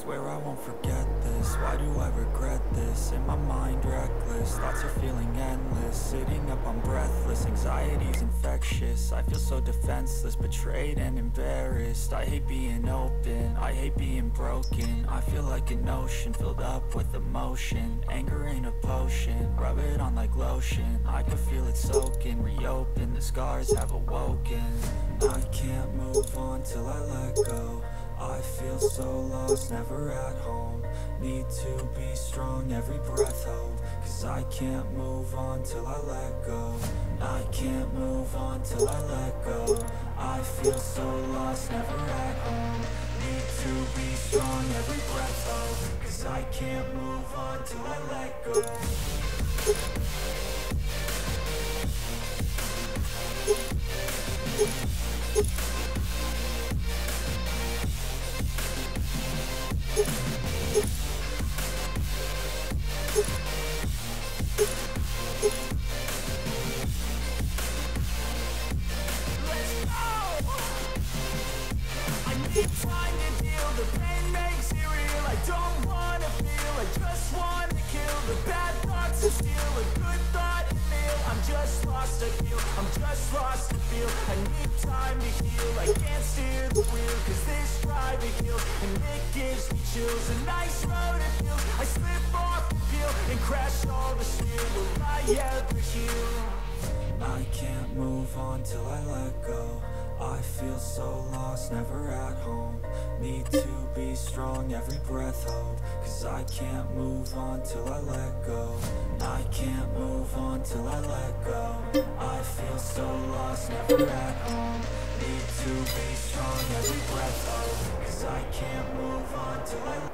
Swear I won't forget this, why do I regret this? In my mind reckless, thoughts are feeling endless. Sitting up, I'm breathless, anxiety's infectious. I feel so defenseless, betrayed and embarrassed. I hate being open, I hate being broken. I feel like an ocean filled up with emotion. Anger ain't a potion, rub it on like lotion. I can feel it soaking, reopen, the scars have awoken. I can't move on till I let go. I feel so lost, never at home. Need to be strong, every breath hold. Cause I can't move on till I let go. I can't move on till I let go. I feel so lost, never at home. Need to be strong, every breath hold. Cause I can't move on till I let go. Time to heal, the pain makes it real. I don't wanna feel, I just wanna kill. The bad thoughts are still a good thought to feel. I'm just lost to feel, I'm just lost to feel. I need time to heal, I can't steer the wheel. Cause this drive to heal, and it gives me chills. A nice road it feels, I slip off the peel and crash all the steel. Will I ever heal? I can't move on till I let go. I feel so lost, never at home. Need to be strong, every breath hold. Cause I can't move on till I let go. I can't move on till I let go. I feel so lost, never at home. Need to be strong, every breath hold. Cause I can't move on till I let go.